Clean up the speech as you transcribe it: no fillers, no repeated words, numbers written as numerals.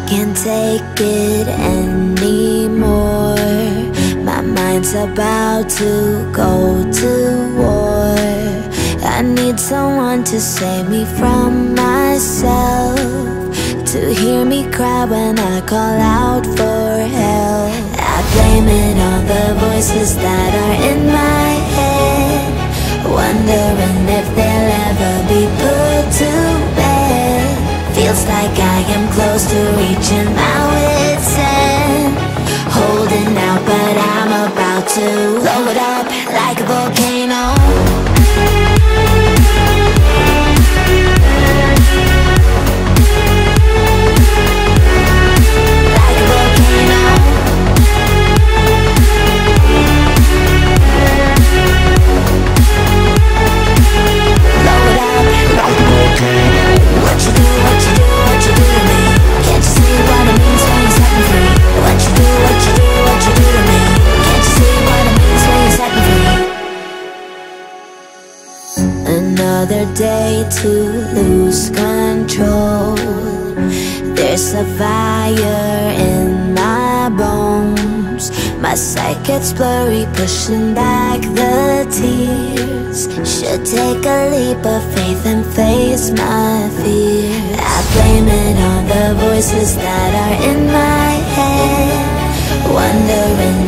can't take it anymore. My mind's about to go to war. I need someone to save me from myself, to hear me cry when I call out for help. I blame it on the voices that are in my head, wondering if they'll ever be put to bed. Feels like I am close to reaching my wit's end, holding out but I'm about to blow it up like a volcano. Another day to lose control. There's a fire in my bones. My sight gets blurry, pushing back the tears. Should take a leap of faith and face my fear. I blame it on the voices that are in my head, wondering